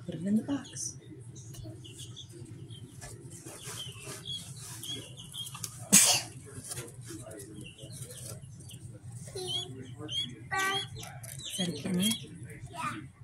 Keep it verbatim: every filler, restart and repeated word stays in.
Put it in the box. Is that a guinea? Yeah.